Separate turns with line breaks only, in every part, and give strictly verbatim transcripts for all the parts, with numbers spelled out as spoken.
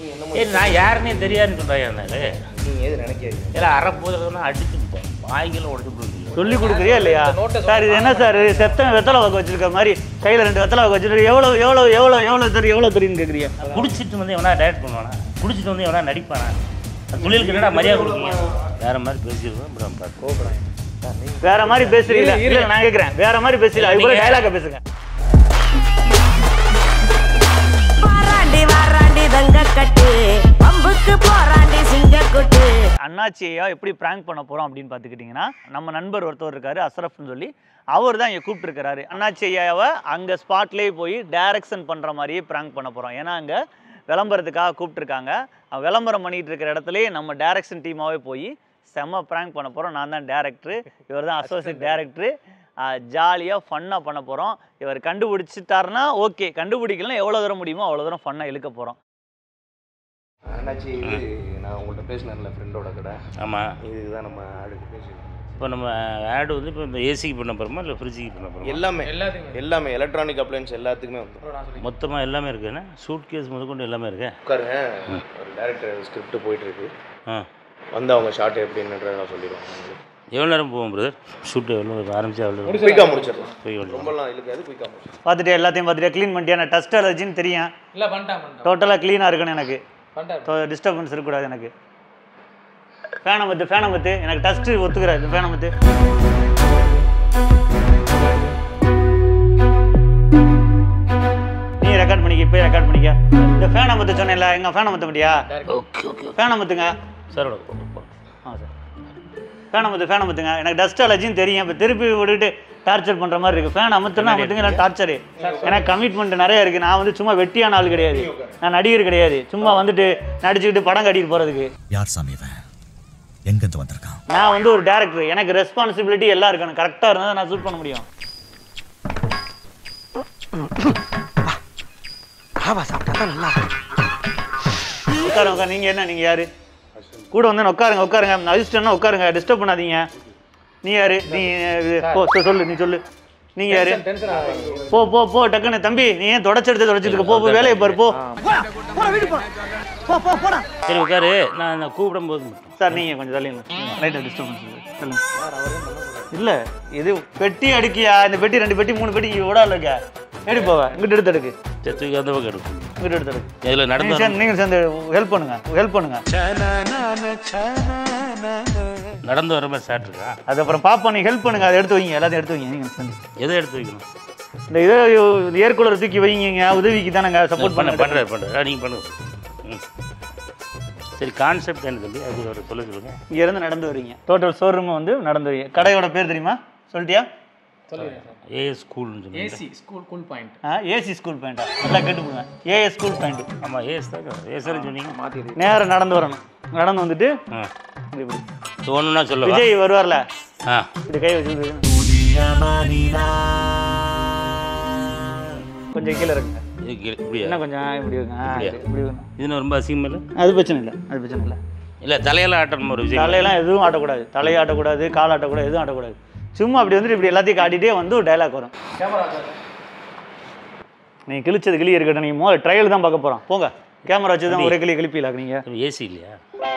நான் யாருன்னே தெரியாதுன்னு சொல்கிறேன் என்னால
நீங்கள் எது நினைக்கிறீங்க
எல்லாம் அரைப்போதெல்லாம் அடிச்சுப்போம் வாய்க்கெல்லாம் உடச்சு போடுவீங்க
சொல்லி கொடுக்குறியா இல்லையா சார் இது என்ன சார் செத்தனை வெத்தலை வாக்கு வச்சிருக்க மாதிரி கையில் ரெண்டு வெத்தலை வாக்கு வச்சுட்டு எவ்வளோ எவ்வளோ எவ்வளோ எவ்வளோ தெரியும் எவ்வளோ தெரியும்னு கேட்குறியா
குடிச்சிட்டு வந்து எவனா டைரக்ட் பண்ணுவானா குடிச்சிட்டு வந்து எவனா நடிப்பானா தொழிலுக்கு என்னடா மரியாதை கொடுப்பீங்க வேற மாதிரி பேசிடுவோம் கோபுரம்
வேற மாதிரி பேசுறீங்களா இல்லை நான் கேட்குறேன் வேற மாதிரி பேசுறீங்க அது கூட டைலாக பேசுங்க அண்ணாச்சியா எப்படி பிராங்க் பண்ண போறோம் அப்படின்னு பார்த்துக்கிட்டிங்கன்னா நம்ம நண்பர் ஒருத்தர் இருக்காரு அஸ்ரஃப்னு சொல்லி அவர் தான் இங்கே கூப்பிட்டுருக்காரு அண்ணாச்சி ஐயாவை அங்கே ஸ்பாட்லேயே போய் டைரக்ஷன் பண்ணுற மாதிரியே பிராங்க் பண்ண போகிறோம் ஏன்னா அங்கே விளம்பரத்துக்காக கூப்பிட்டுருக்காங்க விளம்பரம் பண்ணிகிட்டு இருக்கிற இடத்துலையே நம்ம டைரக்ஷன் டீமாகவே போய் செம்ம பிராங்க் பண்ண போகிறோம் நான் தான் டேரக்டரு இவர் தான் அசோசியேட் டேரக்டரு ஜாலியாக ஃபன்னாக பண்ண போகிறோம் இவர் கண்டுபிடிச்சிட்டாருன்னா ஓகே கண்டுபிடிக்கலாம் எவ்வளோ தூரம் முடியுமோ அவ்வளோ தூரம் ஃபன்னாக இழுக்க போகிறோம்
அண்ணாச்சி இது நான் உங்கள்கிட்ட பேசினேன்ல ஃப்ரெண்டோட கடை
ஆமாம்
இதுதான் நம்ம ஆடுக்கு பேசியிருக்கோம்
இப்போ நம்ம ஆடு வந்து இப்போ இந்த ஏசிக்கு பண்ண போகிறோமா இல்லை ஃப்ரிட்ஜுக்கு பண்ண போகிறோம்
எல்லாமே எல்லாத்துக்குமே எல்லாமே எலக்ட்ரானிக் அப்ளையன்ஸ் எல்லாத்துக்குமே வந்து
மொத்தமாக எல்லாமே இருக்குதுண்ணே சூட் கேஸ் முதற்கொண்டு எல்லாமே இருக்கு
உட்காருங்க ஒரு டேரக்டர் ஸ்கிரிப்ட் போயிட்டுருக்கு
ஆ
வந்து அவங்க ஷார்ட் எப்படின்றத நான் சொல்லிடுவாங்க
எவ்வளோ நேரம் போவோம் பிரதர் ஷூட்டு எவ்வளோ ஆரம்பிச்சா எவ்வளோ
குயிக்காக முடிச்சிடலாம் ரொம்பலாம் இழுக்காது குயிக்காக முடிச்சிடலாம்
பார்த்துட்டு எல்லாத்தையும் பார்த்துட்டு க்ளீன் பண்ணிட்டியா நான் டஸ்ட் அலர்ஜின்னு தெரியும்
இல்லை பண்ணிட்டேன்
டோட்டலாக க்ளீனாக இருக்கணும் எனக்கு
பண்ணிட்டேன்
டிஸ்டர்பன்ஸ் இருக்கக்கூடாது எனக்கு ஃபேனை மத்து ஃபேனை மத்து எனக்கு டஸ்ட்டு ஒத்துக்கிறாது ஃபேனை மத்து நீ ரெக்கார்ட் பண்ணிக்க இப்போ ரெக்கார்ட் பண்ணிக்க இந்த ஃபேனை மத்து சொன்னேன்ல எங்க ஃபேனை மத்த முடியா
ஓகே ஓகே
ஃபேனை மத்துங்க
சார்
ஆ சார் ஃபேனை மத்து ஃபேனை மத்துங்க எனக்கு டஸ்ட் அலர்ஜின்னு தெரியும் இப்போ திருப்பி விட்டுட்டு டார்ச்சர் பண்ணுற மாதிரி இருக்குது ஃபேன் அமுத்துனா அமுத்துங்க இல்லை டார்ச்சரு எனக்கு கமிட்மெண்ட் நிறைய இருக்குது நான் வந்து சும்மா வெட்டியான ஆள் கிடையாது நான் நடிகர் கிடையாது சும்மா வந்துட்டு நடிச்சுக்கிட்டு படம் கட்டிட்டு போகிறதுக்கு
யார் சாமி எங்கேருந்து வந்திருக்கான்
நான் வந்து ஒரு டேரக்டர் எனக்கு ரெஸ்பான்சிபிலிட்டி எல்லாம் இருக்கணும் கரெக்டாக இருந்தால் நான் ஷூட் பண்ண முடியும் உட்காருங்க உட்காரு நீங்கள் என்ன நீங்கள் யார் கூட வந்து உட்காருங்க உட்காருங்க அசிஸ்டன்ட்னா உட்காருங்க டிஸ்டர்ப் பண்ணாதீங்க நீ யாரு நீ போ சொல்லு நீ சொல்லு நீங்க யாரு போ போ போ டக்குன்னு தம்பி நீ ஏன் தொடச்செடுத்து தொடச்சிட்டு போ போ வேலையை பாரு போ
சரி உட்காரு நான் கூப்பிடும் போது
சார் நீங்கள் கொஞ்சம் தள்ளிங்க லைட்டாக டிஸ்டர்பன்ஸ் சொல்லுங்க இல்லை இது பெட்டி அடிக்கியா இந்த பெட்டி ரெண்டு பெட்டி மூணு பெட்டி இவ்வளோ இல்லைக்கா எடி போவா இங்கிட்ட எடுத்து எடுக்கு
தூக்கி அந்த பக்கம் எடுக்கும்
இங்கிட்ட எடுத்து எடுக்கு
இதில் நடந்து
நீங்கள் சேர்ந்து ஹெல்ப் பண்ணுங்க ஹெல்ப் பண்ணுங்க
நடந்து வர மாதிரி ஸ்டார்ட் இருக்கா
அது அப்புறம் பாப்பா நீங்கள் ஹெல்ப் பண்ணுங்க அதை எடுத்து வைங்க எல்லாத்தையும் எடுத்து வைங்க நீங்கள் சேர்ந்து
எதை எடுத்து வைக்கணும்
இந்த இதை ஏர் கூலர் தூக்கி வைங்க உதவிக்கு தானேங்க சப்போர்ட் பண்ண
பண்ணுறேன் பண்ணுறேன் நீங்கள் பண்ணுங்க ம் சரி கான்செப்ட் என்ன தம்பி அது ஒரு சொல்ல சொல்லுங்கள்
இங்கேருந்து நடந்து வரீங்க டோட்டல் ஷோரூம் வந்து நடந்து வரீங்க கடையோட பேர் தெரியுமா சொல்லிட்டியா
ஏஎஸ் ஸ்கூல்னு சொல்லுங்க
ஏசி ஸ்கூல் கூல் பாயிண்ட்
ஆ ஏசி ஸ்கூல் பாயிண்டா நல்லா கேட்டுக்கோங்க ஏஎஸ் ஸ்கூல் பாயிண்ட்
ஆமாம் ஏஎஸ் தான் ஏஎஸ்ன்னு சொன்னீங்க
மாற்றி
நேரம் நடந்து வரணும் நடந்து வந்துட்டு
ஆ
இப்படி
ஒன்றுனா சொல்ல
விஜய் வருவார்ல
ஆ
இப்படி கை வச்சு கொஞ்சம் கீழே இருக்குங்க என்ன கொஞ்சம் இப்படி இப்படி
இது ரொம்ப அசிங்கம் இல்லை
அது பிரச்சனை இல்லை அது பிரச்சனை இல்லை
இல்லை தலையெல்லாம் ஆட்டணும் ஒரு விஷயம்
தலையெல்லாம் எதுவும் ஆட்டக்கூடாது தலையை ஆட்டக்கூடாது கால் ஆட்டக்கூடாது எதுவும் ஆட்டக்கூடாது சும்மா அப்படி வந்துட்டு இப்படி எல்லாத்தையும் காட்டிகிட்டே வந்து ஒரு டைலாக் வரும் நீங்கள் கிழிச்சது கிளி இருக்கட்டும் நீங்கள் மோ ட்ரையல் தான் பார்க்க போகிறோம் போங்க கேமரா வச்சு தான் ஒரே கிளி கிளிப்பிலாம் நீங்கள்
ஏசி இல்லையா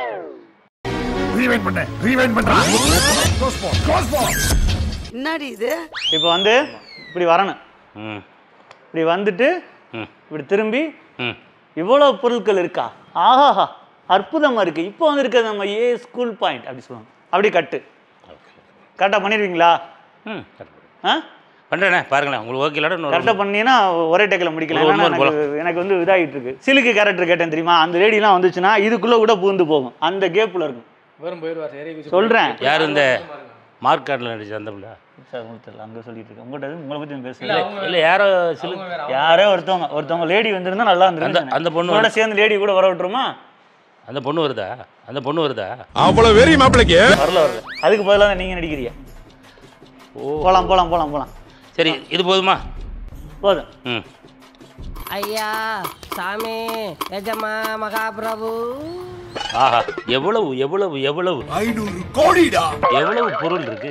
என்னடி இது
இப்போ வந்து இப்படி வரணும்
ம்
இப்படி வந்துட்டு
ம்
இப்படி திரும்பி
ம்
இவ்வளோ பொருட்கள் இருக்கா ஆஹாஹா அற்புதமாக இருக்குது இப்போ வந்து இருக்கிறது நம்ம ஏ ஸ்கூல் பாயிண்ட் அப்படி சொல்லுவாங்க அப்படி கட்டு கரெக்டாக பண்ணிடுவீங்களா
ம்
ஆ
பண்ணுறேண்ணே பாருங்களேன் உங்களுக்கு ஓகே இல்லாட
கரெக்டாக பண்ணீங்கன்னா ஒரே டேக்கில் முடிக்கலாம் எனக்கு எனக்கு வந்து இதாகிட்டு இருக்கு சிலுக்கு கேரக்டர் கேட்டேன் தெரியுமா அந்த லேடிலாம் வந்துச்சுன்னா இதுக்குள்ளே கூட பூந்து போகும் அந்த கேப்பில் இருக்கும்
வரும் போயிடுவார்
சொல்கிறேன்
யார் இந்த மார்க் கார்டில் நடிச்சு அந்த பிள்ளை
சார் உங்களுக்கு தெரியல அங்கே சொல்லிட்டு இருக்கேன் உங்கள்கிட்ட உங்களை பற்றி பேசல
இல்லை யாரோ சிலு
யாரோ ஒருத்தவங்க ஒருத்தவங்க லேடி வந்துருந்தா நல்லா இருந்திருக்கு
அந்த பொண்ணு
சேர்ந்து லேடி கூட வர விட்டுருமா
அந்த பொண்ணு வருதா அந்த பொண்ணு வருதா
அவ்வளவு வெறி மாப்பிளைக்கு
வரல வரல அதுக்கு பதிலாக நீங்கள் நடிக்கிறீங்க ஓ போகலாம் போகலாம் போகலாம் போகலாம்
சரி இது போதுமா
போதும்
ம்
ஐயா சாமி எஜமா மகாபிரபு
ஆஹா எவ்வளவு எவ்வளவு எவ்வளவு
ஐநூறு கோடிடா
எவ்வளவு பொருள் இருக்கு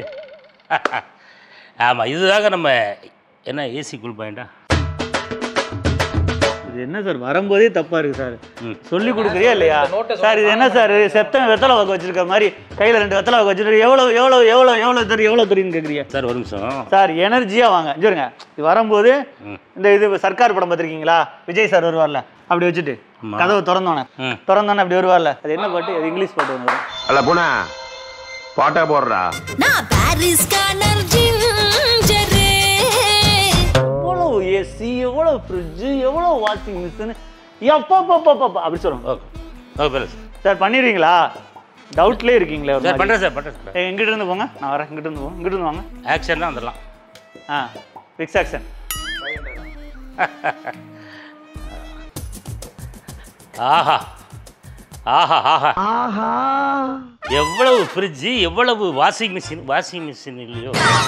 ஆமாம் இதுதாங்க நம்ம என்ன ஏசி கூல் பாயிண்டா
இது என்ன சார் வரும்போதே தப்பா இருக்கு சார். சொல்லி கொடுக்குறியா இல்லையா சார்? இது என்ன சார் செத்தம் வெத்தலை வாக்கு வச்சிருக்க மாதிரி கையில ரெண்டு வெத்தலை வாக்கு வச்சிருக்க எவ்வளவு எவ்வளவு எவ்வளவு எவ்வளவு தெரியும் எவ்வளவு தெரியும்னு கேக்குறீங்க
சார். ஒரு நிமிஷம்
சார், எனர்ஜியா வாங்க. சொல்லுங்க, இது வரும்போது இந்த இது சர்க்கார் படம் பார்த்திருக்கீங்களா? விஜய் சார் வருவார்ல, அப்படி வச்சுட்டு கதவை திறந்தோன்னே திறந்தோன்னே அப்படி வருவார்ல, அது என்ன பாட்டு? அது இங்கிலீஷ் பாட்டு ஒன்று வரும்.
அல்ல போனா பாட்டா போடுறா.
எவ்வளவு ஏசி, எவ்வளவு ஃப்ரிட்ஜ், எவ்வளவு வாஷிங் மிஷின், எப்பா அப்படி சொல்லுங்க சார். பண்ணிடுவீங்களா? டவுட்லேயே இருக்கீங்களே
சார்? பண்ணுறேன் சார், பண்ணுறேன் சார்.
எங்கிட்ட இருந்து போங்க, நான் வரேன். இங்கிட்ட இருந்து போங்க, இங்கிட்ட இருந்து வாங்க.
ஆக்ஷன் தான் வந்துடலாம்.
ஆ, ஃபிக்ஸ் ஆக்ஷன்.
ஆஹா ஆஹா ஆஹா ஆஹா, எவ்வளவு ஃப்ரிட்ஜ், எவ்வளவு வாஷிங் மிஷின். வாஷிங் மிஷின் இல்லையோ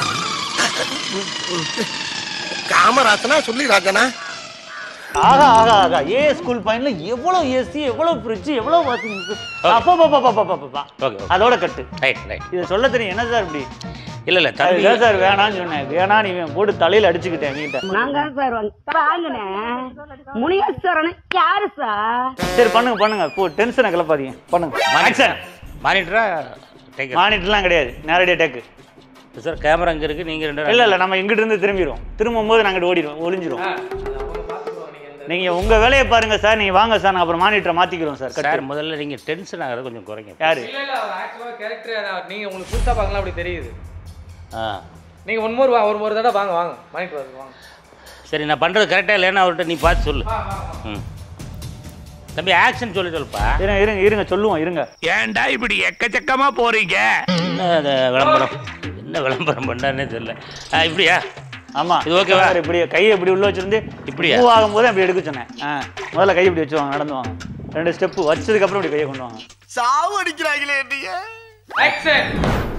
காமராசனா சொல்லி ராஜனா.
ஆகா ஆகா ஆகா, ஏ ஸ்கூல் பாயிண்ட்ல எவ்வளவு ஏசி, எவ்வளவு ஃப்ரிட்ஜ், எவ்வளவு வாஷிங் மிஷின். அப்பா பாப்பா பாப்பா பாப்பா
ஓகே,
அதோட கட்டு.
Right right.
இதை சொல்ல தெரியும் என்ன சார் இப்படி?
இல்ல இல்ல தம்பி
சார் வேணான்னு சொன்னேன். வேணா நீ போட்டு தலையில அடிச்சுக்கிட்டேன் நீட்ட.
நாங்க சார் வாங்கினே முனியேஸ்வரன் யாரு சார்?
சரி பண்ணுங்க பண்ணுங்க, போ டென்ஷனை கிளப்பாதீங்க, பண்ணுங்க. ஆக்ஷன்.
மானிட்டரா டேக்?
மானிட்டர்லாம் கிடையாது, நேரடியாக டேக்கு
சார். கேமரா இங்கே இருக்குது, நீங்கள் ரெண்டு
இல்லை இல்லை நம்ம இங்கிட்டு இருந்து திரும்பிடுவோம். திரும்பும் போது நாங்கள் ஓடிடுவோம், ஒளிஞ்சிரும். நீங்கள் உங்கள் வேலையை பாருங்கள் சார். நீங்கள் வாங்க சார், நான் அப்புறம் மானிட்டரை மாற்றிக்கிறோம் சார்.
சார் முதல்ல நீங்கள் டென்ஷன் ஆகிறது கொஞ்சம் குறைங்க.
யாரு?
நீங்கள் உங்களுக்கு புதுசாக பார்க்கலாம் அப்படி தெரியுது.
ஆ,
நீங்கள் ஒன் மோர் ஒரு ஒரு தடவை வாங்க வாங்க மானிட்டர் வாங்க.
சரி, நான் பண்ணுறது கரெக்டாக இல்லைன்னா அவர்கிட்ட நீ பார்த்து சொல்லு. ம் தம்பி, ஆக்ஷன் சொல்லி சொல்லுப்பா.
இருங்க இருங்க இருங்க சொல்லுவோம், இருங்க.
ஏன்டா இப்படி எக்கச்சக்கமா போறீங்க?
என்ன அதை விளம்பரம், என்ன விளம்பரம் பண்ணானே தெரியல. ஆ, இப்படியா?
ஆமாம்,
இது ஓகேவா?
இப்படி கையை இப்படி உள்ள வச்சிருந்து
இப்படியா
மூவ் ஆகும்போது அப்படி எடுக்க சொன்னேன். ஆ, முதல்ல கை இப்படி வச்சுவாங்க, நடந்து வாங்க. ரெண்டு ஸ்டெப்பு வச்சதுக்கப்புறம் இப்படி கையை கொண்டு வாங்க.
சாவு அடிக்கிறாங்களே நீங்க.
ஆக்ஷன்.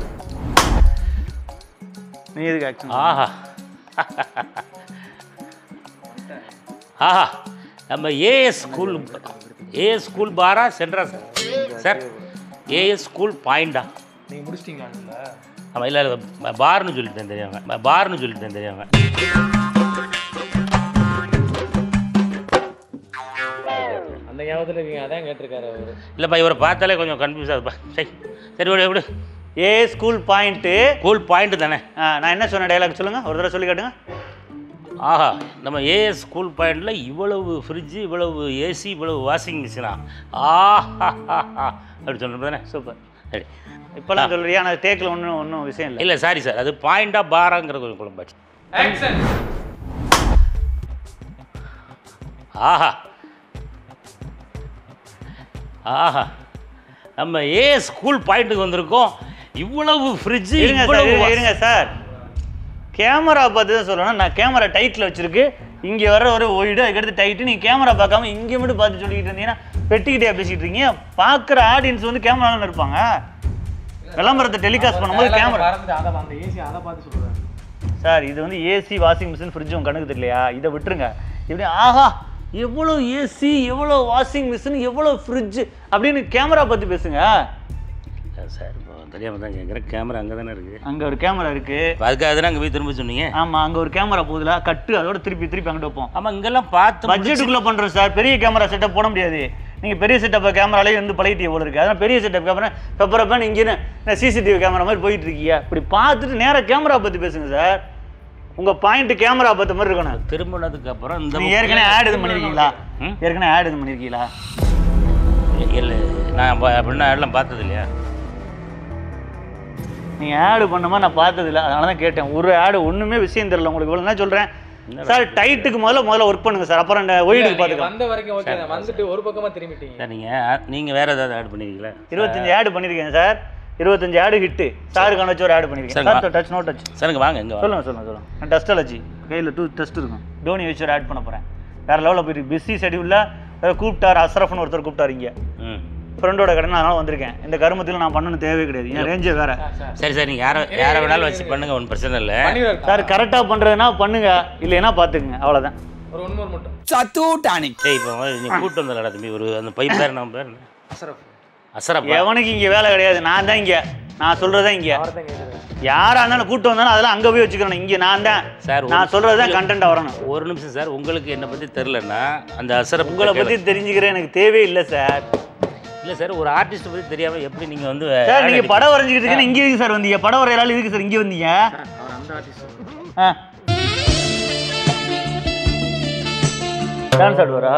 நீ எதுக்கு ஆக்ஷன்?
ஆஹா ஆஹா, நம்ம ஏஎஸ் ஸ்கூல், ஏஎஸ் ஸ்கூல் பாரா சென்ட்ரா சார்? சார் ஏஎஸ் ஸ்கூல் பாயிண்டா?
நீங்கள் முடிச்சிட்டிங்களா?
ஆமாம், இல்லை இல்லை பார்னு சொல்லிட்டேன் தெரியாங்க, பார்னு சொல்லிட்டேன் தெரியாங்க.
அந்த ஞாபகத்தில் இருக்கீங்க, அதான் கேட்டிருக்காரு அவர்.
இல்லைப்பா, இவரை பார்த்தாலே கொஞ்சம் கன்ஃபியூஸ் ஆகுதுப்பா. சரி சரி விடு விடு.
A school point.
School point தானே?
நான் என்ன சொன்ன டைலாக் சொல்லுங்கள், ஒரு தடவை சொல்லி காட்டுங்க.
ஆஹா, நம்ம ஏஎஸ் ஸ்கூல் பாயிண்டில் இவ்வளவு ஃப்ரிட்ஜு, இவ்வளவு ஏசி, இவ்வளவு வாஷிங் மிஷினா? ஆஹா அப்படி சொல்கிறது தானே?
சூப்பர்.
சரி,
இப்போலாம் சொல்கிறியா? ஆனால் டேக்கில் ஒன்றும் ஒன்றும் விஷயம் இல்லை.
இல்லை சாரி சார், அது பாயிண்டா பாராங்கிற கொஞ்சம் குழம்பாச்சு.
ஆக்ஷன்.
ஆஹா ஆஹா, நம்ம ஏஎஸ் ஸ்கூல் பாயிண்ட்டுக்கு வந்திருக்கோம். இவ்வளவு ஃப்ரிட்ஜு.
இருங்க சார், இருங்க சார், கேமரா பார்த்து தான் சொல்லணும். நான் கேமரா டைட்டில் வச்சிருக்கு, இங்கே வர ஒரு ஒயிடு, அதுக்கடுத்து டைட்டு. நீங்கள் கேமரா பார்க்காம இங்கே மட்டும் பார்த்து சொல்லிக்கிட்டு இருந்தீங்கன்னா பெட்டிக்கிட்டே பேசிக்கிட்டு இருக்கீங்க. பார்க்குற ஆடியன்ஸ் வந்து கேமராவில் இருப்பாங்க. விளம்பரத்தை டெலிகாஸ்ட் பண்ணும்போது கேமரா.
அந்த ஏசி அதை பார்த்து சொல்லுவாங்க
சார். இது வந்து ஏசி, வாஷிங் மிஷின், ஃப்ரிட்ஜ் உங்கள் கணக்கு தெரியலையா? இதை விட்டுருங்க. இப்படி ஆஹா எவ்வளோ ஏசி, எவ்வளோ வாஷிங் மிஷின், எவ்வளோ ஃப்ரிட்ஜ் அப்படின்னு கேமரா பார்த்து பேசுங்க
சார். இப்போ தெரியாமல் தான் கேட்குறேன், கேமரா அங்கே தானே இருக்குது.
அங்கே ஒரு கேமரா இருக்குது,
அதுக்காக தானே அங்கே போய் திரும்ப சொன்னீங்க.
ஆமாம், அங்கே ஒரு கேமரா போகுதுல, கட்டு, அதோட திருப்பி திருப்பி அங்கிட்டு வைப்போம்.
ஆமாம், இங்கெல்லாம் பார்த்து
பட்ஜெட்டுக்குள்ளே பண்ணுறோம் சார். பெரிய கேமரா செட்டப் போட முடியாது. நீங்கள் பெரிய செட்டப் கேமராலேயே வந்து பழகிட்டே போல இருக்குது. அதனால் பெரிய செட்டப் கேமரா பெப்பரப்பன்னு இங்கே சிசிடிவி கேமரா மாதிரி போயிட்டு இருக்கீங்க. இப்படி பார்த்துட்டு நேராக கேமரா பற்றி பேசுங்க சார். உங்கள் பாயிண்ட் கேமரா பார்த்த மாதிரி இருக்கணும்.
திரும்பினதுக்கு அப்புறம் இந்த
நீங்கள் ஏற்கனவே ஆட் எதுவும் பண்ணியிருக்கீங்களா? ஏற்கனவே ஆட் எதுவும் பண்ணியிருக்கீங்களா?
இல்லை, நான் அப்படின்னா ஆடெலாம் பார்த்தது இல்லையா?
நீங்கள் ஆடு பண்ணமா நான் பார்த்தது இல்லை, அதனால தான் கேட்டேன். ஒரு ஆடு ஒன்றுமே விஷயம் தெரியல உங்களுக்கு. இவ்வளோ என்ன சொல்கிறேன் சார், டைட்டுக்கு முதல்ல முதல்ல ஒர்க் பண்ணுங்க சார், அப்புறம் இந்த ஒயிடுக்கு பார்த்துக்கலாம்.
வந்த வரைக்கும் ஓகே, வந்துட்டு ஒரு பக்கமாக திரும்பிட்டீங்க
சார். நீங்கள் நீங்கள் வேறு ஏதாவது ஆட் பண்ணிருக்கீங்களா?
இருபத்தஞ்சு ஆடு பண்ணியிருக்கேன் சார். இருபத்தஞ்சு ஆடு ஹிட்டு. சாருக்கான வச்சு ஒரு ஆடு பண்ணியிருக்கேன் sir. Touch no touch.
Sir வாங்க, எங்கே
சொல்லுங்கள் சொல்லுங்கள் சொல்லுங்கள். நான் டஸ்ட் அலர்ஜி, கையில் டூ டஸ்ட் இருக்கும். டோனி வச்சு ஒரு ஆட் பண்ண போகிறேன். வேறு லெவலில் போயிட்டு பிஸி ஷெடியூலில் கூப்பிட்டார். அஸ்ரஃப்னு ஒருத்தர் கூப்பிட்டார் இங்கே,
ம்
ஃப்ரெண்டோட கடை. அதனால வந்திருக்கேன். இந்த கருமத்தில் நான் பண்ணணும் தேவையே கிடையாது, என் ரேஞ்சே வேறு.
சரி சார், நீங்கள் யாரை யாரை வேணாலும் வச்சு பண்ணுங்க, ஒன்றும் பிரச்சனை இல்லை
சார். கரெக்டாக பண்ணுறதுனா பண்ணுங்க, இல்லைன்னா பார்த்துக்குங்க, அவ்வளோதான்.
ஒரு ஒன் மோர் மட்டும்.
சத்து டானிக்.
சரி, இப்போ நீ கூப்பிட்டு வந்தலடா தம்பி, ஒரு அந்த பைப் பேர் நம்ம பேர்
அஸ்ரஃப்.
அசரப்
எவனுக்கு இங்கே வேலை கிடையாது, நான் தான் இங்கே, நான் சொல்கிறதான் இங்கே. யாராக இருந்தாலும் கூட்டு வந்தாலும் அதெல்லாம் அங்கே போய் வச்சுக்கிறேன். இங்கே நான் தான் சார், நான் சொல்கிறது தான் கண்டென்ட்டாக வரணும்.
ஒரு நிமிஷம் சார், உங்களுக்கு என்னை பற்றி தெரிலன்னா அந்த அசரப்
உங்களை பற்றி தெரிஞ்சுக்கிறேன் எனக்கு தேவையே இல்லை சார்.
இல்லை சார், ஒரு ஆர்டிஸ்ட்டை பற்றி தெரியாமல் எப்படி நீங்கள் வந்து
சார் நீங்கள் படம் வரைஞ்சிக்கிட்டு இருக்கீங்க, இங்கே இருக்கு சார் வந்தீங்க, படம் வரையாலும் இருக்கு சார், இங்கே வந்தீங்க. ஆ டான்ஸ் ஆடுவாரா?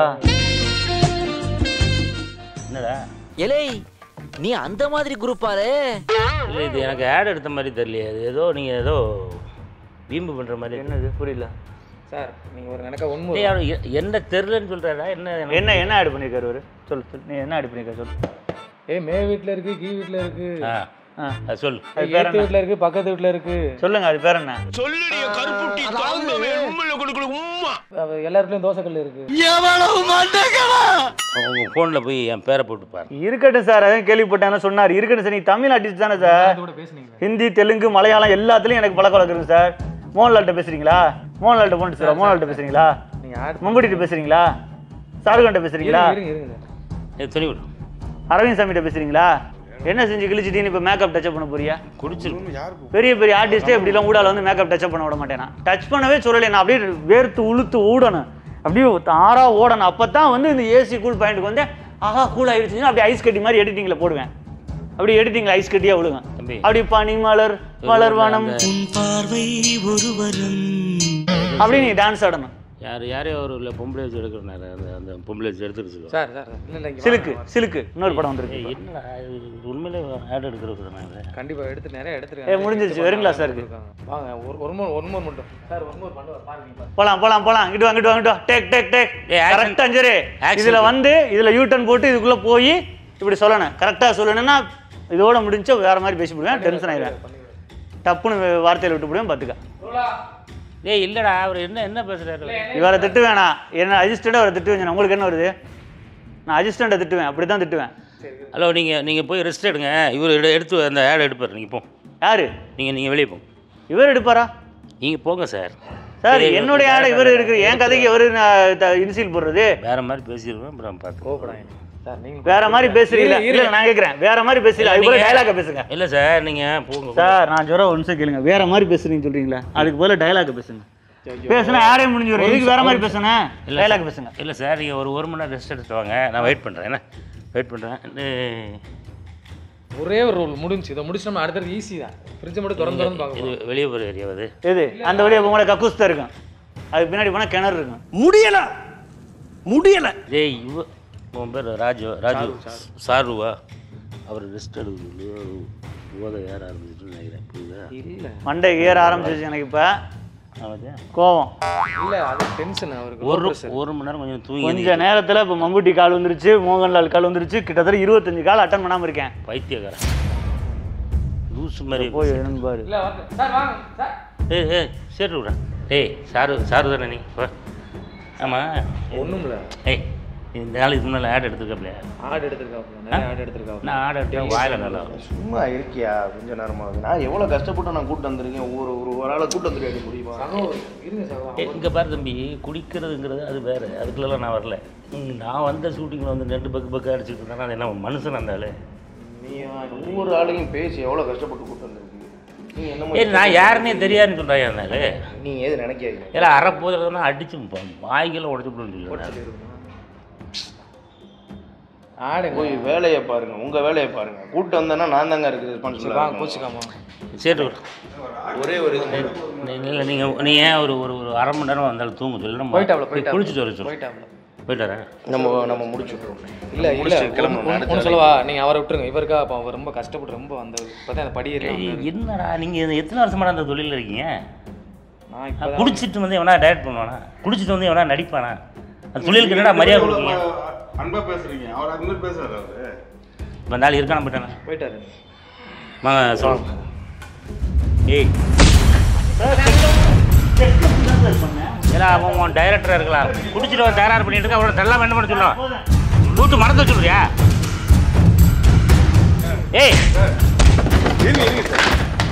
என்னடா
எலே நீ அந்த மாதிரி குரூப்பாரு?
இல்லை, இது எனக்கு ஆட் எடுத்த மாதிரி தெரியலையே. அது ஏதோ நீங்கள் ஏதோ வீம்பு பண்ணுற மாதிரி.
என்னது புரியல
சார்? நீங்கள் ஒரு நினைக்க உண்மை
என்ன தெரிலன்னு சொல்கிறாரா? என்ன
என்ன என்ன ஆட் பண்ணியிருக்காரு அவரு? சொல்லு சொல்லு, நீ என்ன ஆட் பண்ணியிருக்காரு சொல்லு.
ஏய், மே வீட்டில் இருக்கு, கீ வீட்டில் இருக்கு,
ஆ ஆ சொல்லு.
ஏத்து வீட்டில் இருக்கு, பக்கத்து வீட்டில் இருக்கு.
சொல்லுங்க, அது பேர் என்ன?
சொல்லுடிய கருப்புட்டி தாங்கவே உம்மல கொடுக்கல உம்மா.
எல்லாருக்குலயும் தோசைக்கல் இருக்கு.
எவ்வளவு மண்டகடா.
உங்க ஃபோனில் போய் என் பேரை போட்டு பாரு.
இருக்கட்டும் சார், அதான் கேள்விப்பட்டேன் சொன்னார். இருக்கட்டும் சார், நீ தமிழ் ஆர்டிஸ்ட் தானே சார்? ஹிந்தி, தெலுங்கு, மலையாளம் எல்லாத்துலேயும் எனக்கு பழக்கம் வளர்க்குறேங்க சார். மோகன்லால்கிட்ட பேசுறீங்களா? மோகன்லால்கிட்ட போட்டு சார், மோகன்லால்கிட்ட பேசுறீங்களா? மம்புட்டிகிட்ட பேசுறீங்களா? ஷாருக்கான்ட்ட பேசுறீங்களா?
துணி விடு.
அரவிந்த் சாமிகிட்ட பேசுறீங்களா? என்ன செஞ்சு கிழிச்சிட்டீன்னு இப்போ மேக்கப் டச்சப் பண்ண போறியா?
குடிச்சிருக்கும்.
பெரிய பெரிய ஆர்டிஸ்டே இப்படிலாம் ஊடால வந்து மேக்கப் டச்சப் பண்ண விட மாட்டேன். நான் டச் பண்ணவே சொல்லலை, நான் அப்படியே வேர்த்து உளுத்து ஊடணும், அப்படியே ஆறா ஓடணும். அப்போ தான் வந்து இந்த ஏசி கூல் பாயிண்ட்டுக்கு வந்து ஆஹா கூல் ஆகிடுச்சுன்னா அப்படியே ஐஸ் கட்டி மாதிரி எடிட்டிங்கில் போடுவேன். அப்படி எடிட்டிங்கில் ஐஸ் கட்டியாக விழுவேன். அப்படி பனி மலர் மலர்வனம் அப்படி நீ டான்ஸ் ஆடணும்.
யார் யாரையோ ஒரு இல்லை பொம்பளை வச்சு எடுக்கிறனால அந்த அந்த பொம்பளை வச்சு எடுத்துட்டு சொல்லுவோம்.
சார் சார் இல்லை
சிலுக்கு சிலுக்கு இன்னொரு படம் வந்துருக்கு.
என்னடா உண்மையிலே ஆட் எடுக்கிறது நான்
கண்டிப்பாக எடுத்து நிறைய
ஏ
எடுத்துருக்கேன்.
முடிஞ்சிருச்சு, வெறுங்களா சார் இருக்கு.
வாங்க ஒரு ஒரு மூணு ஒரு மூணு மட்டும் சார், ஒரு மூணு பண்ணுவார் பாருங்க.
போலாம் போலாம் போலாம், இங்கிட்டு வா இங்கிட்டு வா இங்கிட்டு வா. டேக் டேக் டேக் கரெக்டாக அஞ்சரு. இதில் வந்து இதில் யூ டர்ன் போட்டு இதுக்குள்ளே போய் இப்படி சொல்லணும். கரெக்டாக சொல்லணும்னா இதோட முடிஞ்சா வேறு மாதிரி பேசி போடுவேன், டென்ஷன் ஆகிடுவேன், டப்புன்னு வார்த்தையில் விட்டு போடுவேன். பார்த்துக்க.
ஏய் இல்லைடா, அவர் என்ன என்ன பேசுகிறாரு?
இவரை திட்டு வேணாம், என்ன அசிஸ்டண்ட்டாக அவரை திட்டு வேணும். உங்களுக்கு என்ன வருது? நான் அசிஸ்டண்ட்டை திட்டுவேன், அப்படி தான் திட்டுவேன்.
ஹலோ, நீங்கள் நீங்கள் போய் ரெஸ்ட் எடுங்க. இவர் எடு எடுத்து அந்த ஆட் எடுப்பார். நீங்கள் போ.
யார்?
நீங்கள் நீங்கள் வெளியே போங்க.
இவர் எடுப்பாரா?
நீங்கள் போங்க சார்.
சார் என்னுடைய ஆடை இவர் இருக்கிற என் கதைக்கு எவர் இன்சியல் போடுறது?
வேற மாதிரி பேசிடுவேன், அப்புறம் பார்த்து
கோபப்படாங்க சார். நீங்கள்
வேற மாதிரி பேசுறீங்களா? இல்லை நான் கேட்குறேன், வேற மாதிரி பேசுறீங்களா? இவ்வளோ டைலாக பேசுங்க.
இல்லை சார், நீங்கள் போங்க
சார். நான் சொல்ற ஒரு நிமிஷம் கேளுங்க. வேற மாதிரி பேசுறீங்கன்னு சொல்றீங்களா? அதுக்கு போல டைலாக் பேசுங்க. பேசுனா ஆடே முடிஞ்சு வரும். இதுக்கு வேற மாதிரி பேசுங்க, டைலாக் பேசுங்க.
இல்லை சார், நீங்கள் ஒரு ஒரு மணி நேரம் ரெஸ்ட் எடுத்துட்டு வாங்க. நான் வெயிட் பண்ணுறேன். என்ன வெயிட் பண்ணுறேன்.
ஒரே ஒரு ரூல் முடிஞ்சு, இதை முடிச்சு அடுத்தது ஈஸி தான். ஃப்ரிட்ஜை மட்டும் திறந்து திறந்து பார்க்க.
இது வெளியே போகிற ஏரியாவது
எது? அந்த வழியாக உங்களோட கக்கூஸ் தான் இருக்கும், அதுக்கு பின்னாடி போனால் கிணறு இருக்கும்.
முடியல முடியல.
ஏய் இவ உன் பேர் ராஜு ராஜு சாருவா? அவர் ரெஸ்ட் எடுக்குது போதை ஏற ஆரம்பிச்சுட்டு நினைக்கிறேன். புரியுதா?
இல்லை
மண்டை ஏற ஆரம்பிச்சிருச்சு எனக்கு இப்போ. கோவம்
இல்லை, அது டென்ஷன் அவருக்கு.
ஒரு ஒரு மணி நேரம் கொஞ்சம் தூங்கி
கொஞ்ச நேரத்தில் இப்போ மம்புட்டி கால் வந்துருச்சு, மோகன்லால் கால் வந்துருச்சு. கிட்டத்தட்ட இருபத்தஞ்சு கால் அட்டன் பண்ணாமல் இருக்கேன்.
பைத்தியக்காரன் லூஸ் மாதிரி
போய் என்னன்னு பாரு.
இல்லை சார், வாங்க சார்.
ஏய் ஏய் சரி விட்றேன். ஏய் சாரு சாரு தானே நீ? ஆமாம்
ஒன்றும் இல்லை.
ஏய் இந்த நாளைக்கு முன்னால் ஆட் எடுத்துருக்காப்லையா?
ஆடு எடுத்துருக்காப்புல, நிறைய ஆடு எடுத்துருக்காப்புல.
நான் ஆட் எடுத்தேன், வாயில நல்லா
சும்மா இருக்கியா கொஞ்ச நேரமாகுது. நான் எவ்வளோ கஷ்டப்பட்டு நான் கூட்டு வந்திருக்கேன். ஒரு ஒரு ஒரு ஆளை கூட்டு வந்துருக்க முடியுமா?
இருங்க சார்.
இங்கே பாரு தம்பி, குடிக்கிறதுங்கிறது அது வேறு, அதுக்குள்ளெல்லாம் நான் வரல. நான் வந்த ஷூட்டிங்கில் வந்து ரெண்டு பக்கு பக்கம் அடிச்சுட்டு இருந்தேன். அது என்ன மனுஷன் இருந்தாலே?
நீ ஒவ்வொரு ஆளையும் பேசி எவ்வளோ கஷ்டப்பட்டு கூட்டு வந்திருக்கு. நீ என்ன
ஏய் நான் யாருன்னே தெரியாதுன்னு சொல்கிறாங்க. இருந்தாலே
நீ எது நினைக்காதீங்க.
ஏன்னா அரைப்போதுனா அடிச்சு வாய்க்கெல்லாம் உடச்சு போட்டு சொல்லி
ஆடு போய் வேலையை பாருங்க, உங்க வேலையை பாருங்க. கூட்டு வந்தேன்னா நான் தாங்க இருக்கு ரெஸ்பான்சிபிள்.
கோச்சிக்காமா
சரி
ஒரே ஒரு
இல்லை நீங்கள் நீ ஏன் ஒரு ஒரு ஒரு அரை மணி நேரம் வந்தாலும் தூங்க சொல்லி நம்ம குளிச்சுட்டு வர சொல்லு.
போயிட்டாப்ல
போயிட்டாரா?
நம்ம நம்ம முடிச்சு விட்ருவோம்.
இல்லை இல்லை ஒன்று சொல்லவா? நீங்கள் அவரை விட்டுருங்க. இவருக்கா அப்போ அவர் ரொம்ப கஷ்டப்பட்டு ரொம்ப அந்த இப்போ தான் அந்த படியேறி.
என்னடா நீங்கள் எத்தனை வருஷமாக அந்த தொழிலில் இருக்கீங்க?
நான் இப்போ
குடிச்சிட்டு வந்து எவனா டைரக்ட் பண்ணுவானா? குடிச்சிட்டு வந்து எவனா நடிப்பானா? அந்த தொழிலுக்கு என்னடா மரியாதை கொடுக்குங்க?
அன்பா பேசுறீங்க, அவர் அது மாதிரி பேசுறாரு. அவரு
இப்போ நாள் இருக்கான போயிட்டானா?
போயிட்டாரு.
வாங்க சொல்லுங்க. ஏய் ஏன்னா அவன் உன் டைரக்டராக இருக்கலாம், குடிச்சிட்டு வந்து தயாராக பண்ணிட்டு இருக்க. அவரை தெல்லாம் என்ன பண்ண சொல்லுவான்? கூட்டு மறந்து வச்சுடுறியா? ஏய்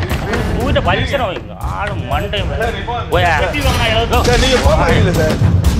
உங்ககிட்ட பரிசனை வைங்க ஆளும் மண்டை போயா.
நீங்க போக முடியல சார்.